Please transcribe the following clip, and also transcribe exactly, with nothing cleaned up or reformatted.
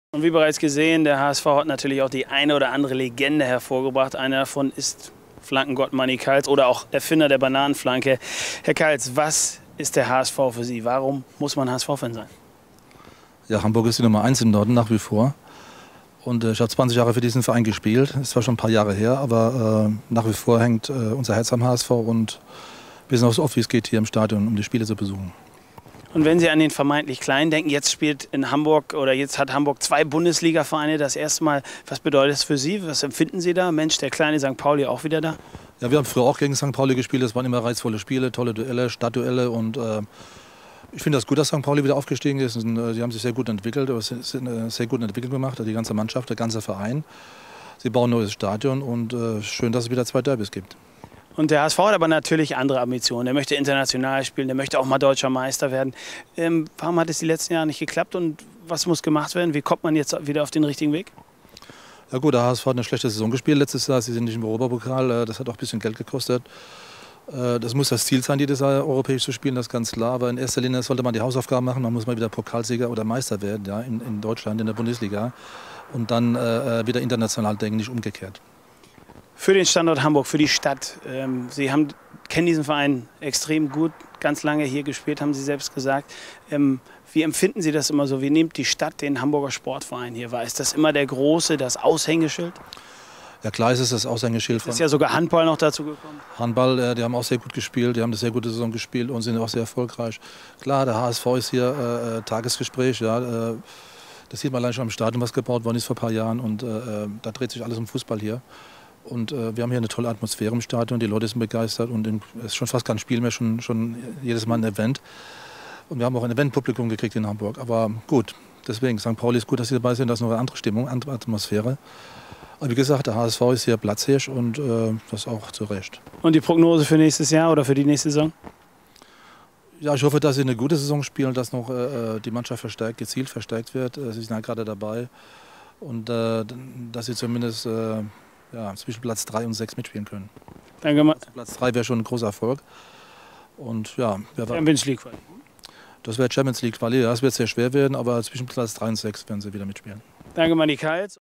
Und wie bereits gesehen, der H S V hat natürlich auch die eine oder andere Legende hervorgebracht. Einer davon ist Flankengott Manny Kals oder auch Erfinder der Bananenflanke. Herr Kals, was ist der H S V für Sie? Warum muss man H S V-Fan sein? Ja, Hamburg ist die Nummer eins im Norden nach wie vor. Und äh, ich habe zwanzig Jahre für diesen Verein gespielt. Das war schon ein paar Jahre her, aber äh, nach wie vor hängt äh, unser Herz am H S V und wir sind auch so oft wie es geht hier im Stadion, um die Spiele zu besuchen. Und wenn Sie an den vermeintlich Kleinen denken, jetzt spielt in Hamburg oder jetzt hat Hamburg zwei Bundesliga-Vereine das erste Mal. Was bedeutet das für Sie? Was empfinden Sie da? Mensch, der kleine Sankt Pauli auch wieder da? Ja, wir haben früher auch gegen Sankt Pauli gespielt. Das waren immer reizvolle Spiele, tolle Duelle, Stadtduelle. Und äh, ich finde das gut, dass Sankt Pauli wieder aufgestiegen ist. Und, äh, sie haben sich sehr gut entwickelt, sind eine sehr gute Entwicklung gemacht, die ganze Mannschaft, der ganze Verein. Sie bauen ein neues Stadion und äh, schön, dass es wieder zwei Derbys gibt. Und der H S V hat aber natürlich andere Ambitionen. Der möchte international spielen, der möchte auch mal deutscher Meister werden. Ähm, warum hat es die letzten Jahre nicht geklappt und was muss gemacht werden? Wie kommt man jetzt wieder auf den richtigen Weg? Ja gut, der H S V hat eine schlechte Saison gespielt letztes Jahr. Sie sind nicht im Europapokal. Das hat auch ein bisschen Geld gekostet. Das muss das Ziel sein, jedes Jahr europäisch zu spielen, das ist ganz klar. Aber in erster Linie sollte man die Hausaufgaben machen. Man muss mal wieder Pokalsieger oder Meister werden, ja, in, in Deutschland, in der Bundesliga. Und dann äh, wieder international denken, nicht umgekehrt. Für den Standort Hamburg, für die Stadt. Ähm, Sie haben, kennen diesen Verein extrem gut, ganz lange hier gespielt, haben Sie selbst gesagt. Ähm, wie empfinden Sie das immer so? Wie nimmt die Stadt den Hamburger Sportverein hier wahr? Ist das immer der große, das Aushängeschild? Ja, klar ist es das Aushängeschild. Ist ja sogar Handball noch dazu gekommen. Handball, äh, die haben auch sehr gut gespielt, die haben eine sehr gute Saison gespielt und sind auch sehr erfolgreich. Klar, der H S V ist hier äh, Tagesgespräch. Ja, äh, das sieht man allein schon am Stadion, was gebaut worden ist vor ein paar Jahren. Und äh, da dreht sich alles um Fußball hier. Und äh, wir haben hier eine tolle Atmosphäre im Stadion, die Leute sind begeistert und es ist schon fast kein Spiel mehr, schon, schon jedes Mal ein Event. Und wir haben auch ein Eventpublikum gekriegt in Hamburg. Aber gut, deswegen, Sankt Pauli ist gut, dass Sie dabei sind, das ist noch eine andere Stimmung, andere Atmosphäre. Aber wie gesagt, der H S V ist hier Platzhirsch und äh, das auch zu Recht. Und die Prognose für nächstes Jahr oder für die nächste Saison? Ja, ich hoffe, dass sie eine gute Saison spielen, dass noch äh, die Mannschaft verstärkt, gezielt verstärkt wird. Sie sind ja gerade dabei. Und äh, dass sie zumindest äh, ja, zwischen Platz drei und sechs mitspielen können. Danke mal. Also Platz drei wäre schon ein großer Erfolg. Und ja, Champions League Quali. Das wäre Champions League Quali. Ja, das wird sehr schwer werden, aber zwischen Platz drei und sechs werden sie wieder mitspielen. Danke, Manny Kals.